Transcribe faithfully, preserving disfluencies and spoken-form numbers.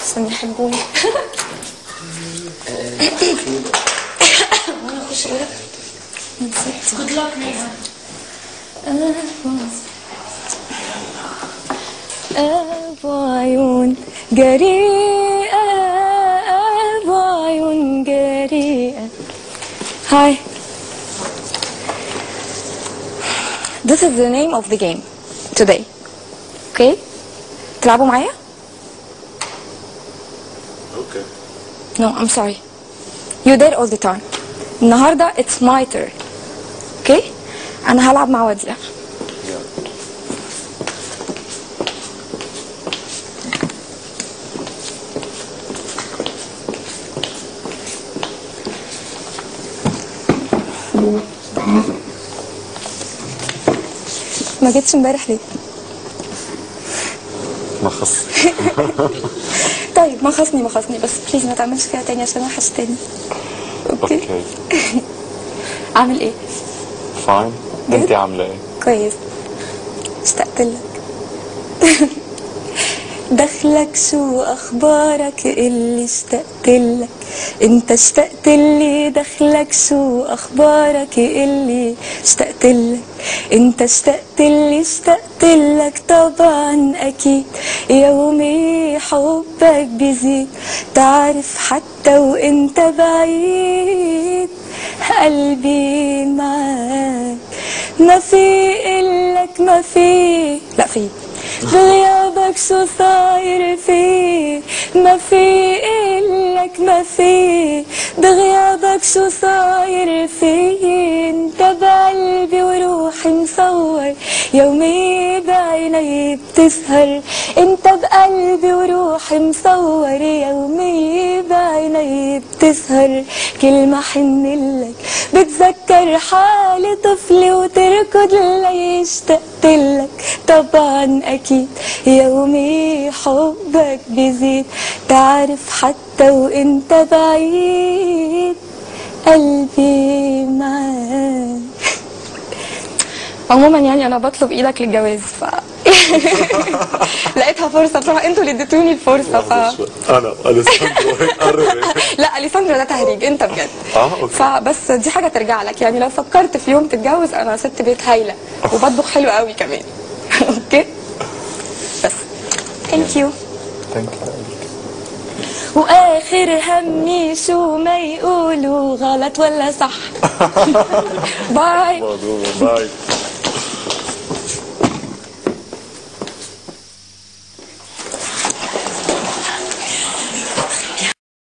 احسن يحبوني. وانا اخش ايه؟ نسيت. Good luck نيها. أبو عيون جريئة، أبو عيون جريئة. Hi. This is the name of the game today. Okay? تلعبوا معايا؟ Okay. No, I'm sorry. You there all the time. النهارده it's my turn. Okay? أنا هلعب مع وديع. ما جيتش امبارح ليه؟ ما خص. طيب ما خصني ما خصني بس بليز ما تعملش كده تاني عشان وحشتني. اوكي؟ اوكي. عامل ايه؟ فاين. انت عامله ايه؟ كويس. اشتقت لك. دخلك شو اخبارك اللي اشتقت لك، انت اشتقت لي. دخلك شو اخبارك اللي اشتقت لك، انت اشتقت لي. اشتقت لك طبعا اكيد، يومي حبك بيزيد. تعرف حتى وانت بعيد قلبي معاك، ما في إلك ما في لا في بغيابك شو صاير فيه، ما في إلك ما في بغيابك شو صاير فيه. انت بقلبي وروحي مصور، يومي بعيني بتسهر. انت بقلبي وروحي مصور، يومي بعيني بتسهر. كل ما حنلك بتذكر حالي طفلي وتركض لي. اشتقت لك طبعا اكيد، يومي حبك بيزيد. تعرف حتى وانت بعيد قلبي معاك. عموما يعني انا بطلب ايدك للجواز ف لقيتها فرصه بصراحه، انتوا اللي اديتوني الفرصه ف انا اليساندرو هيك قرر. لا اليساندرو ده تهريج، انت بجد. اه اوكي. فبس دي حاجه ترجع لك، يعني لو فكرت في يوم تتجوز انا ست بيت هايله وبطبخ حلو قوي كمان. اوكي بس ثانك يو. ثانك يو. واخر همي شو ما يقولوا غلط ولا صح. باي باي.